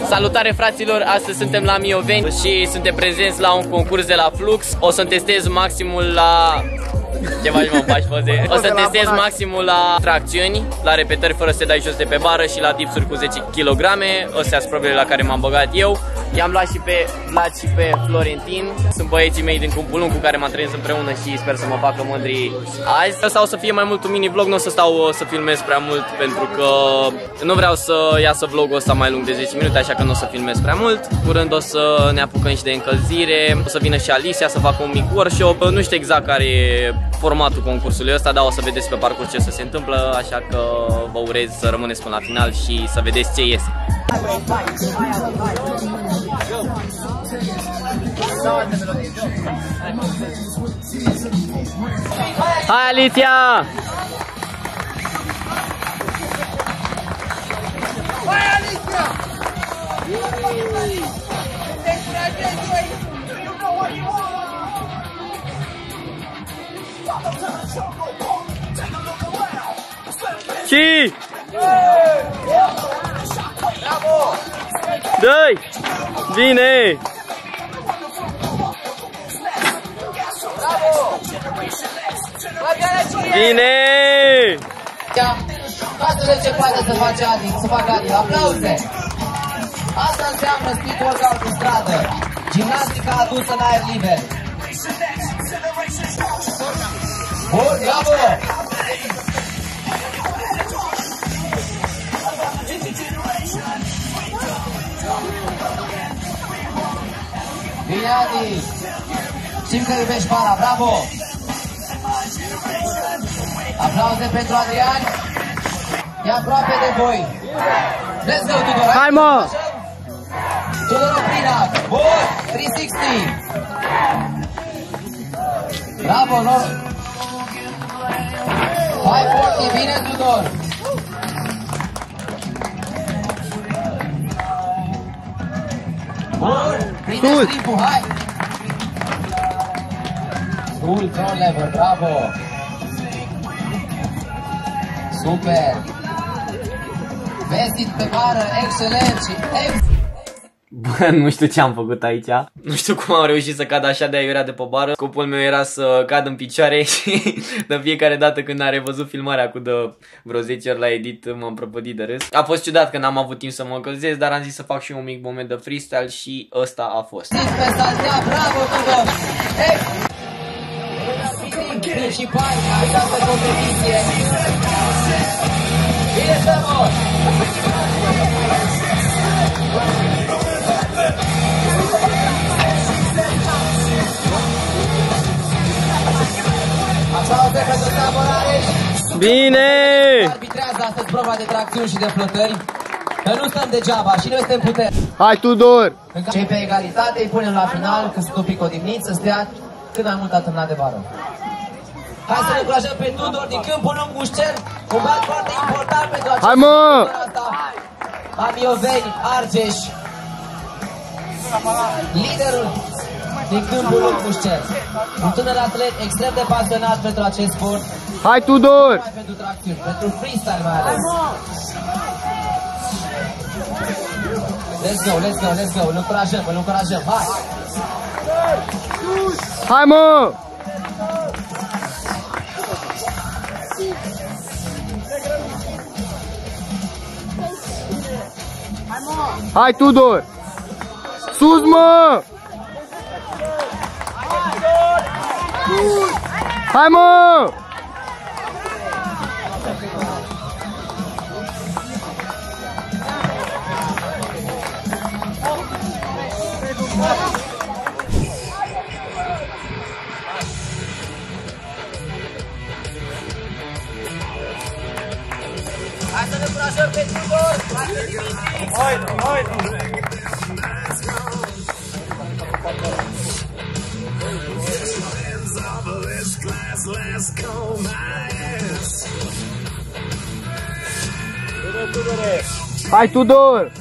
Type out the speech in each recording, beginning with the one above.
Salutare fraților, astăzi suntem la Mioveni și suntem prezenți la un concurs de la Flux. O să testez maximul la... Ce faci, mă, faci poze? O să testez maximul la tracțiuni, la repetări fără să te dai jos de pe bară și la dipsuri cu 10 kg. Astea sunt probele la care m-am băgat eu. I-am luat și pe Vlad și pe Florentin. Sunt băieții mei din Câmpul Lung cu care m-am trăit împreună și sper să mă facă mândri azi. Asta o să fie mai mult un mini-vlog, nu o să stau să filmez prea mult pentru că nu vreau să iasă vlogul ăsta mai lung de 10 minute, așa că nu o să filmez prea mult. Curând o să ne apucăm și de încălzire, o să vină și Alicia să facă un mic workshop. Nu știu exact care e formatul concursului ăsta, dar o să vedeți pe parcurs ce o să se întâmplă, așa că vă urez să rămâneți până la final și să vedeți ce iese. Hai, Alicia! Hai, Alicia! Și! Bravo! Dă-i! Bine! Bine! Asta ce poate să face Adi, să facă Adi. Aplauze! Asta înseamnă speed workout în stradă. Gimnastică adusă în aer liber. Bun, bravo! Bine, Adi! Știm că iubești para, bravo! Aplauze pentru Adrian! E aproape de voi! Let's go, Tudor! Hai, mă! Tudor Oprina! Bun! 360! Bravo, no! 540! Bine, Tudor! Bun! Prinde stripul, hai! Full throw level, bravo! Super! Vestit pe bară, excelent și Bă, nu știu ce am făcut aici. Nu știu cum am reușit să cad așa de aiurea de pe bară. Scopul meu era să cad în picioare și de fiecare dată când am revăzut filmarea cu de vreo 10 ori la edit m-am prăpădit de râs. A fost ciudat că n-am avut timp să mă încălzesc, dar am zis să fac și un mic moment de freestyle și ăsta a fost. Bravo, Tudor! Principal în această competiție. Bine, Tudor! Aplauze pentru Samorareș! Bine! Arbitrează astăzi proba de tracțiuni și de flotări. Că nu stăm degeaba și noi suntem puteri. Hai, Tudor! Cei pe egalitate îi punem la final, când sunt un pic odihniți, să stea cât mai mult atârnat de bară. Hai să ne încurajăm pe Tudor din Câmpul Lung Mușcel, un bat foarte important pentru acest... Hai, mă! La Mioveni, Argeș, liderul din Câmpul Lung Mușcel. Un tânăr atlet extrem de pasionat pentru acest sport. Hai, Tudor! Pentru tracțiuni, pentru freestyle mai ales. Let's go, let's go, let's go, îl încurajăm, hai! Hai, mă! Hai, Tudor! Sus, mă! Hai, mă! Hai să ne încurajăm pe Tudor! Hai! Hai, Tudor!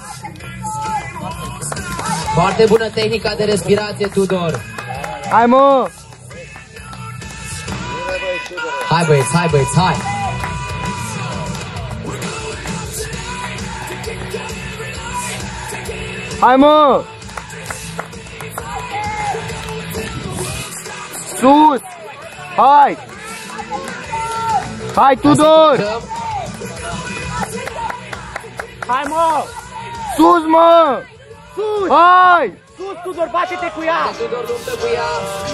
Foarte bună tehnica de respirație, Tudor! Hai, mă! Hai, băieți, hai! Hai mă! Sus! Hai! Hai Tudor! Hai mă! Sus mă! Sus! Hai! Sus, Tudor, bate-te cu ea! Tudor luptă cu ea.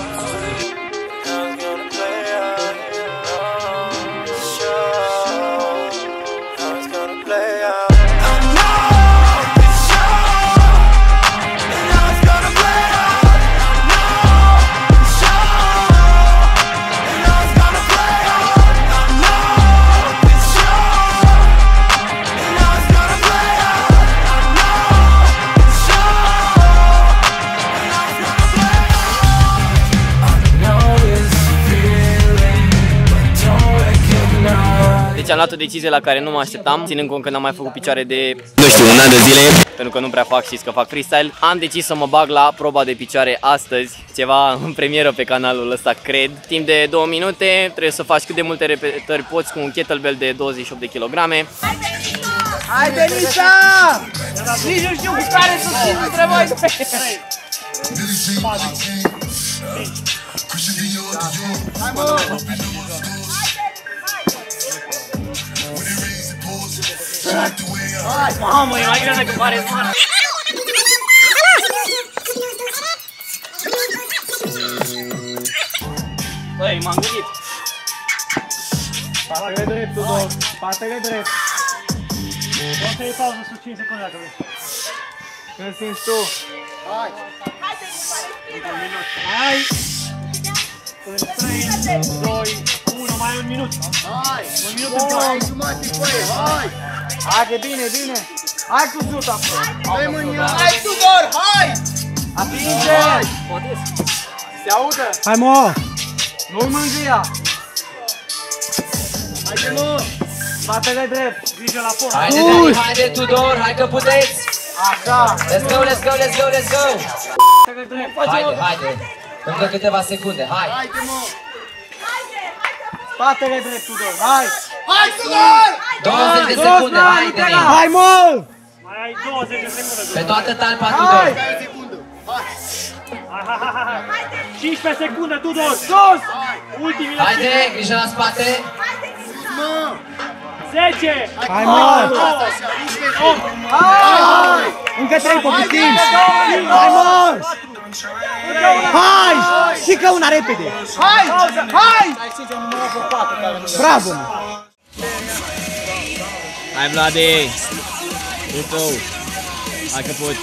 Deci am luat o decizie la care nu mă așteptam, ținând cont că n-am mai făcut picioare de, nu știu, un an de zile, pentru că nu prea fac, știți că fac freestyle. Am decis să mă bag la proba de picioare astăzi, ceva în premieră pe canalul ăsta, cred. Timp de 2 minute, trebuie să faci cât de multe repetări poți cu un kettlebell de 28 de kilograme. Hai, Denisa! Nici nu știu cu care să țin între voi! Hai, mă! Mamă, e mai greu decât pare smart. Băi, m-am gândit. Spatele drept, Tudor! Spatele drept! O să iei pauză sub 5 secunde dacă vrei. Când simți tu? Hai! Hai! În 3, 2, 1, mai un minut! Hai! Un minut în cap! Hai, jumate cu aia, hai! Haide, bine, bine! Hai cu sut acolo! Hai mânia! Hai, Tudor, hai! Atinge! Se audă? Hai, mă! Nu-i mângâia! Haide mă! Spatele drept! Grijă la post! Haide, Dani, haide, Tudor, hai că puteți! Așa! Let's go, let's go, let's go, let's go! Spatele drept! Haide, haide! Încă câteva secunde, hai! Haide mă! Spatele drept, Tudor! Hai! Hai Tudor! 20 de secunde, hai, Dani! Hai, mă! Mai ai 20 de secunde. Pe toată talpa, Tudor! Hai secundă! Hai! Hai. 15 secunde, Tudor! Sus! Ultimile Haide, grijă la spate! Mă! 10! Hai, mă! Hai! Încă 3 puțin! Hai, mă! Hai! Și că una repede! Hai! Hai! Bravo! Hai, Vlade! Uite-o! Hai că poți!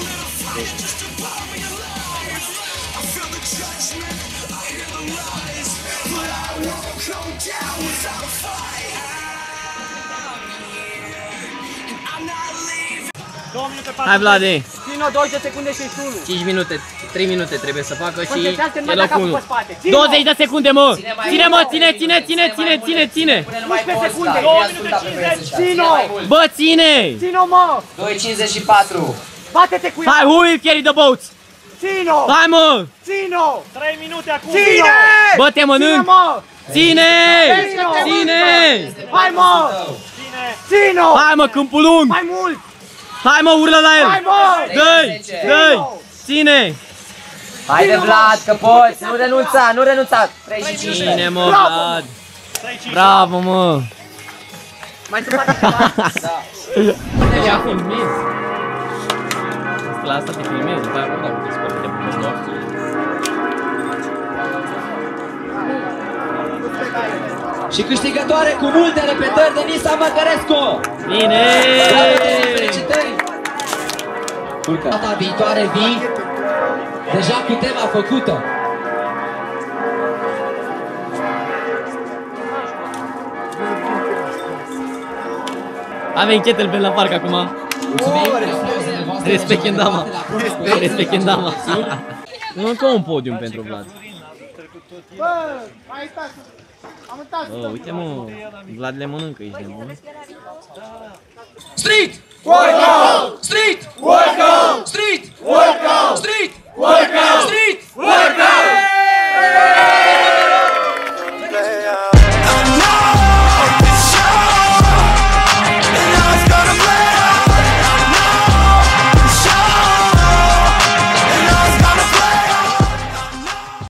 Hai, Vlade! Ține-o 20 de secunde și sulul! 5 minute, 3 minute trebuie să facă și Concentrează-te e numai la locul capul 1. pe spate! 20 de secunde, mă! Ține, mă, ține! 11 secunde, 2 minute 50. Ține-o! Bă, ține! Ține-o, mă! 2.54. Bate-te cu ea! Hai, who will carry the boats? Ține-o! Hai, mă! Ține-o! 3 minute acum! Ține! Bă, te mănânc! Ține-mă! Ține! Ține! Hai, mă! Ține-o! Hai, mă, câmpul lung! Mai mult! Hai, mă, urlă la el! Hai, mă! Dă-i! Dă-i! Ține! Haide, Vlad, că poți! Nu renunța, nu renunța! 35. Ține, mă, Vlad! Bravo, mă! Mai se poate ceva? Deja filmezi! La asta te filmezi, după aia dacă te scoate de până. Și câștigătoare cu multe repetări, Denisa Măcărescu! Bine! Felicitări! Data viitoare vii deja cu tema făcută. Avem kettlebell la parc acum. Respect Kendama. Respect Kendama. Încă un podium pentru Vlad. Bă, mai stați! Am uitat! Bă, uite, mă, Vlad le mănâncă, ești nebun? Street! Workout! Street! Workout!